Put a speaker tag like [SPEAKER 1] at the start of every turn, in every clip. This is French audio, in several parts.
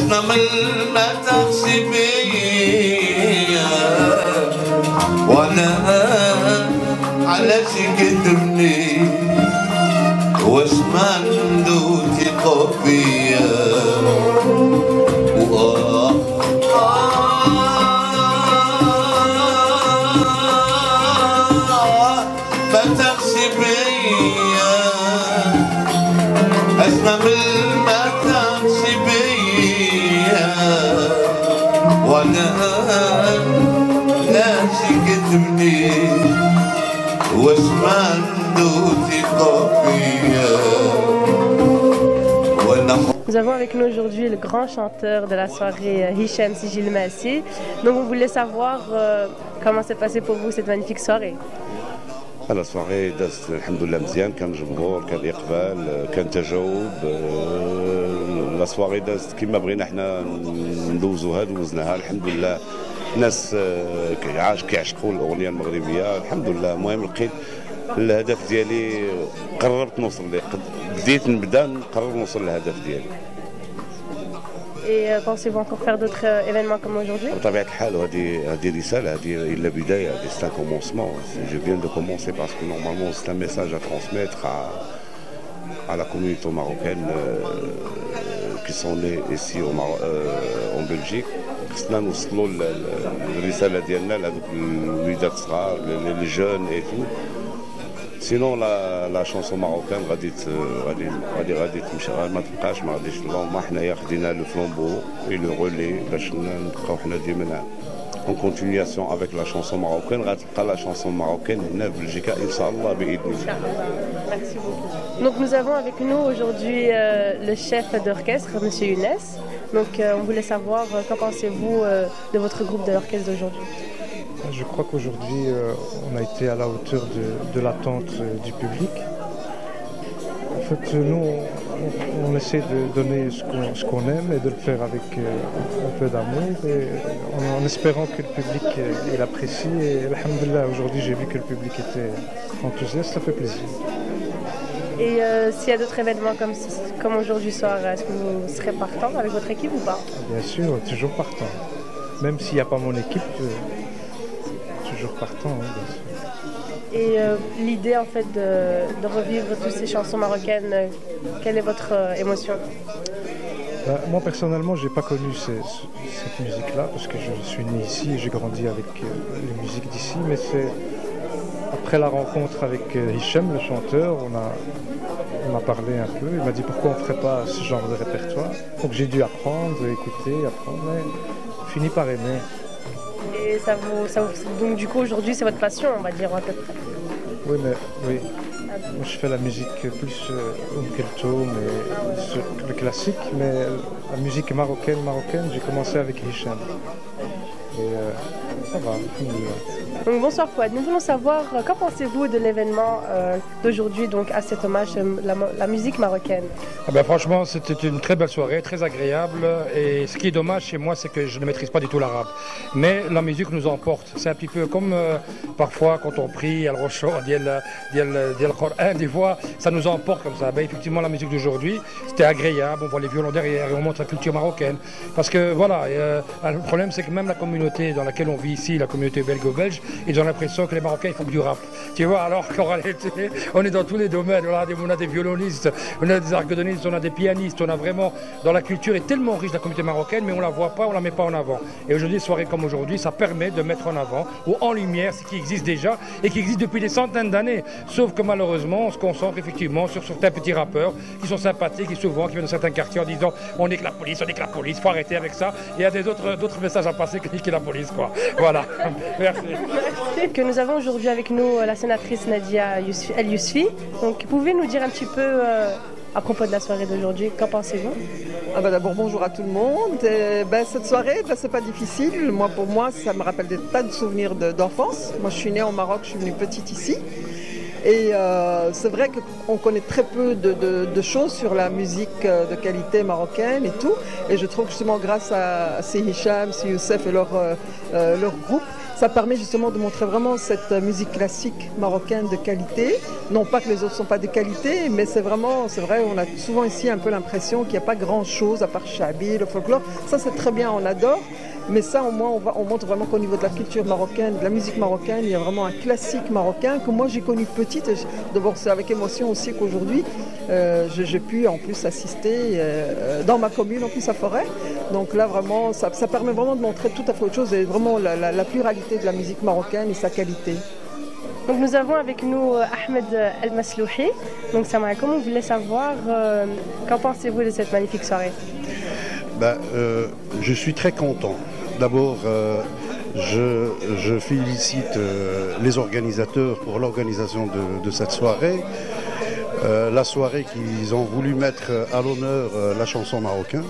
[SPEAKER 1] أسمع من ما تحسبيا وأنا علاش كتبني واسمع ندوتي قفيا ما تحسبيا أسمع من ما تحسبيا وأنا ناسي كتبني واسمع ندوتي قفيا.
[SPEAKER 2] Nous avons avec nous aujourd'hui le grand chanteur de la soirée, Hicham Sigil Massi. Donc on voulait savoir comment s'est passé pour vous cette magnifique soirée.
[SPEAKER 3] La soirée دازت الحمد لله مزيان كان جمهور كان اقبال كان تجاوب لا soirée دازت كما بغينا حنا ندوزوها دوزناها الحمد لله الناس كيعشقوا الاغنيه المغربيه الحمد لله. المهم لقيت الهدف ديالي قربت نوصل ليه بديت نبدا نقرر نوصل للهدف ديالي.
[SPEAKER 2] Et pensez-vous encore faire d'autres événements comme aujourd'hui?
[SPEAKER 3] بطبيعة الحال هذه رسالة هذه إلا بداية c'est un commencement. Je viens de commencer parce que normalement c'est un message à transmettre à la communauté marocaine qui sont nés ici en Belgique. خصنا نوصلوا الرسالة ديالنا لهذوك الوليدات الصغار les jeunes et tout. Sinon la chanson marocaine غادي تمشي ما تبقاش ما غاديش اللهم حنايا خدينا لو فلامبو اي لو رولي باش نبقاو حنا ديما en continuation avec la chanson marocaine غتبقى la chanson marocaine هنا في بلجيكا ان شاء الله باذن الله.
[SPEAKER 2] Merci beaucoup. Donc nous avons avec nous aujourd'hui le chef d'orchestre, Monsieur Younes. Donc on voulait savoir qu'en pensez-vous de votre groupe de l'orchestre d'aujourd'hui?
[SPEAKER 4] Je crois qu'aujourd'hui, on a été à la hauteur de l'attente du public. En fait, nous, on essaie de donner ce qu'on aime et de le faire avec un peu d'amour, et en espérant que le public l'apprécie. Et alhamdoulilah, aujourd'hui, j'ai vu que le public était enthousiaste, ça fait plaisir.
[SPEAKER 2] Et s'il y a d'autres événements comme aujourd'hui soir, est-ce que vous serez partant avec votre équipe ou pas?
[SPEAKER 4] Bien sûr, toujours partant. Même s'il n'y a pas mon équipe, toujours partant, hein, bien sûr.
[SPEAKER 2] Et l'idée en fait de revivre toutes ces chansons marocaines, quelle est votre émotion?
[SPEAKER 4] Moi personnellement, j'ai pas connu cette musique-là parce que je suis né ici et j'ai grandi avec les musiques d'ici. Mais c'est après la rencontre avec Hicham, le chanteur, on a parlé un peu. Il m'a dit pourquoi on ne ferait pas ce genre de répertoire. Donc j'ai dû apprendre, écouter, apprendre, mais fini par aimer.
[SPEAKER 2] Et donc du coup aujourd'hui c'est votre passion, on va dire à peu près.
[SPEAKER 4] Oui, mais oui. Moi, je fais la musique plus kelto, mais le classique, mais la musique marocaine, j'ai commencé avec Hicham. Et ça va, alhamdoulilah.
[SPEAKER 2] Donc bonsoir Fouad, nous voulons savoir qu'en pensez-vous de l'événement d'aujourd'hui, donc à cet hommage la musique marocaine?
[SPEAKER 5] Franchement, c'était une très belle soirée, très agréable. Et ce qui est dommage chez moi, c'est que je ne maîtrise pas du tout l'arabe. Mais la musique nous emporte. C'est un petit peu comme parfois quand on prie, Al-Rocho, Al-Qur'an, des fois, ça nous emporte comme ça. Effectivement, la musique d'aujourd'hui, c'était agréable. On voit les violons derrière et on montre la culture marocaine. Parce que voilà, le problème, c'est que même la communauté dans laquelle on vit ici, la communauté belgo-belge, ils ont l'impression que les Marocains ils font du rap. Tu vois, alors qu'en réalité, on est dans tous les domaines. On a des violonistes, on a des organdonnistes, on a des pianistes, on a vraiment... Dans la culture est tellement riche la communauté marocaine, mais on ne la voit pas, on ne la met pas en avant. Et aujourd'hui, des soirées comme aujourd'hui, ça permet de mettre en avant ou en lumière ce qui existe déjà et qui existe depuis des centaines d'années. Sauf que malheureusement, on se concentre effectivement sur certains petits rappeurs qui sont sympathiques et souvent qui viennent de certains quartiers en disant on est que la police, il faut arrêter avec ça. Et il y a d'autres messages à passer que niquer la police, quoi. Voilà. Merci.
[SPEAKER 2] Que nous avons aujourd'hui avec nous la sénatrice Nadia El Yousfi. Donc, pouvez nous dire un petit peu à propos de la soirée d'aujourd'hui, qu'en pensez-vous?
[SPEAKER 6] D'abord, bonjour à tout le monde. Cette soirée, c'est pas difficile. Pour moi, ça me rappelle des tas de souvenirs d'enfance. Moi, je suis née au Maroc, je suis venue petite ici. Et c'est vrai qu'on connaît très peu de choses sur la musique de qualité marocaine et tout. Et je trouve que justement grâce à ces Hicham, ces Youssef et leur groupe, ça permet justement de montrer vraiment cette musique classique marocaine de qualité. Non pas que les autres ne sont pas de qualité, mais c'est vrai, on a souvent ici un peu l'impression qu'il n'y a pas grand-chose à part Chabi, le folklore. Ça c'est très bien, on adore. Mais ça, au moins, on montre vraiment qu'au niveau de la culture marocaine, de la musique marocaine, il y a vraiment un classique marocain que moi j'ai connu petite. D'abord, c'est avec émotion aussi qu'aujourd'hui, j'ai pu en plus assister dans ma commune, en plus à Forêt. Donc là, vraiment, ça permet vraiment de montrer tout à fait autre chose et vraiment la pluralité de la musique marocaine et sa qualité.
[SPEAKER 2] Donc nous avons avec nous Ahmed El Maslouhi. Donc Samara, comment vous voulez savoir, qu'en pensez-vous de cette magnifique soirée?
[SPEAKER 7] Je suis très content. D'abord, je félicite les organisateurs pour l'organisation de cette soirée. La soirée qu'ils ont voulu mettre à l'honneur la chanson marocaine.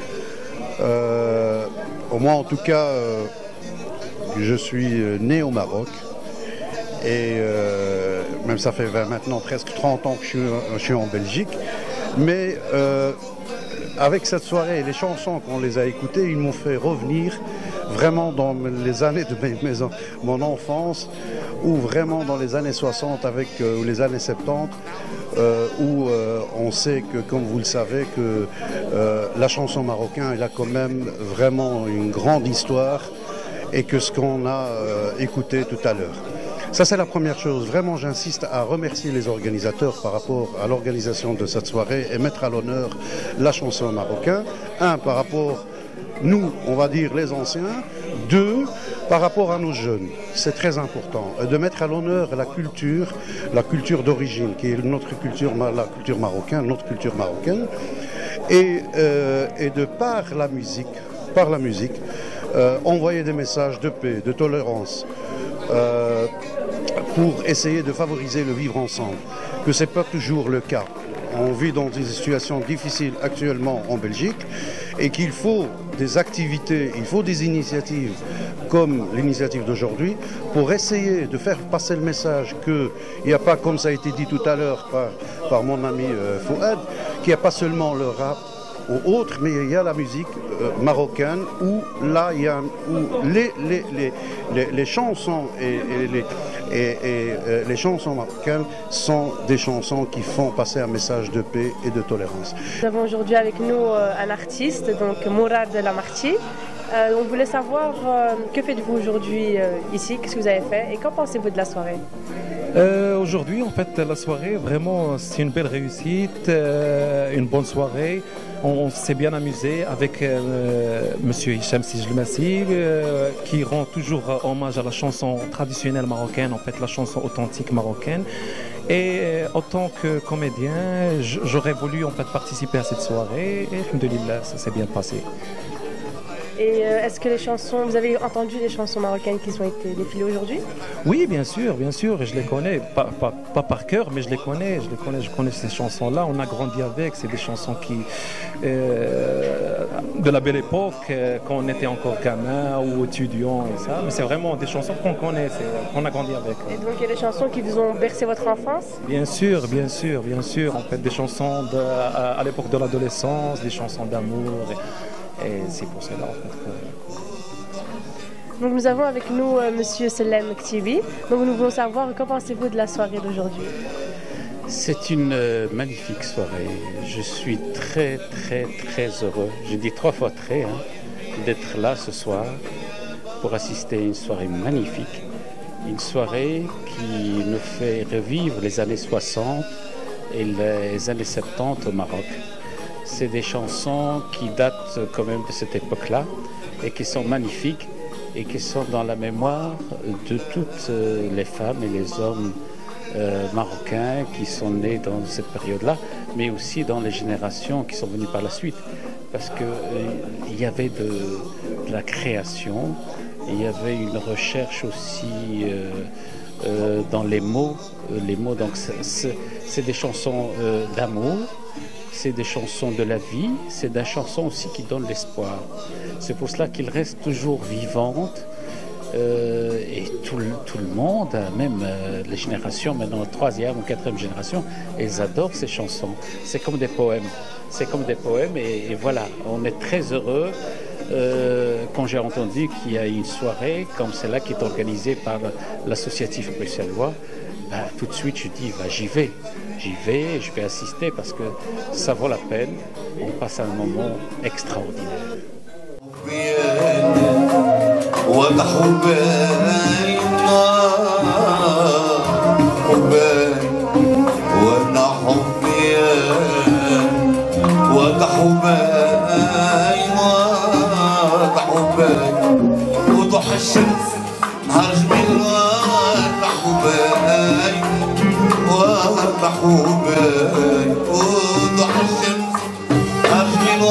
[SPEAKER 7] Moi, en tout cas, je suis né au Maroc. Et même ça fait maintenant presque 30 ans que je suis en Belgique. Mais avec cette soirée et les chansons qu'on les a écoutées, ils m'ont fait revenir vraiment dans les années de mon enfance, ou vraiment dans les années 60 ou les années 70, où on sait que, comme vous le savez, que la chanson marocaine, elle a quand même vraiment une grande histoire, et que ce qu'on a écouté tout à l'heure. Ça, c'est la première chose. Vraiment, j'insiste à remercier les organisateurs par rapport à l'organisation de cette soirée et mettre à l'honneur la chanson marocaine. Un, par rapport, nous, on va dire les anciens. Deux, par rapport à nos jeunes. C'est très important de mettre à l'honneur la culture d'origine, qui est notre culture, la culture marocaine, et de par la musique, envoyer des messages de paix, de tolérance, pour essayer de favoriser le vivre ensemble, que ce n'est pas toujours le cas. On vit dans des situations difficiles actuellement en Belgique et qu'il faut des activités, il faut des initiatives comme l'initiative d'aujourd'hui pour essayer de faire passer le message qu'il n'y a pas, comme ça a été dit tout à l'heure par mon ami Fouad, qu'il n'y a pas seulement le rap ou autre, mais il y a la musique marocaine où là il y a les chansons les chansons marocaines sont des chansons qui font passer un message de paix et de tolérance.
[SPEAKER 2] Nous avons aujourd'hui avec nous un artiste, donc Mourad Lamarty. On voulait savoir que faites-vous aujourd'hui ici, qu'est-ce que vous avez fait et qu'en pensez-vous de la soirée?
[SPEAKER 8] Aujourd'hui, en fait, la soirée, vraiment, c'est une belle réussite, une bonne soirée. On s'est bien amusé avec Monsieur Hicham Sijlmassi, qui rend toujours hommage à la chanson traditionnelle marocaine, en fait, la chanson authentique marocaine. Et en tant que comédien, j'aurais voulu en fait participer à cette soirée. Et alhamdoulilah, ça s'est bien passé.
[SPEAKER 2] Et est-ce que vous avez entendu les chansons marocaines qui ont été défilées aujourd'hui?
[SPEAKER 8] Oui, bien sûr, je les connais, pas par cœur, mais je connais ces chansons-là, on a grandi avec, c'est des chansons de la belle époque, quand on était encore gamin ou étudiant et ça, mais c'est vraiment des chansons qu'on connaît, qu'on a grandi avec.
[SPEAKER 2] Et donc il y a des chansons qui vous ont bercé votre enfance? Bien sûr,
[SPEAKER 8] en fait des chansons à l'époque de l'adolescence, des chansons d'amour. Et c'est pour cela en fait que...
[SPEAKER 2] Donc nous avons avec nous Monsieur Selem Ktibi. Donc nous voulons savoir, qu'en pensez-vous de la soirée d'aujourd'hui?
[SPEAKER 9] C'est une magnifique soirée. Je suis très heureux. Je dis 3 fois très, d'être là ce soir pour assister à une soirée magnifique. Une soirée qui nous fait revivre les années 60 et les années 70 au Maroc. C'est des chansons qui datent quand même de cette époque-là et qui sont magnifiques et qui sont dans la mémoire de toutes les femmes et les hommes marocains qui sont nés dans cette période-là, mais aussi dans les générations qui sont venues par la suite. Parce qu'il y avait de la création, il y avait une recherche aussi dans les mots. Donc c'est des chansons d'amour. C'est des chansons de la vie, c'est des chansons aussi qui donnent l'espoir. C'est pour cela qu'elles restent toujours vivantes et tout le monde, même les générations, maintenant la 3e ou 4e génération, elles adorent ces chansons. C'est comme des poèmes. Et voilà, on est très heureux quand j'ai entendu qu'il y a une soirée comme celle-là qui est organisée par l'associatif bruxellois, ben, tout de suite je dis j'y vais, je vais assister parce que ça vaut la peine, on passe un moment extraordinaire.
[SPEAKER 1] وضح الشمس نهار جميل وضحوا باي وضح الشمس نهار جميل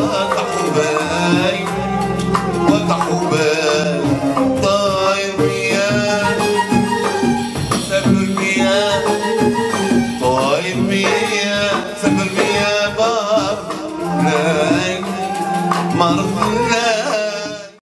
[SPEAKER 1] وضحوا باي طاير مياه سبل المياه طاير مياه سبل المياه بار ناي مرضي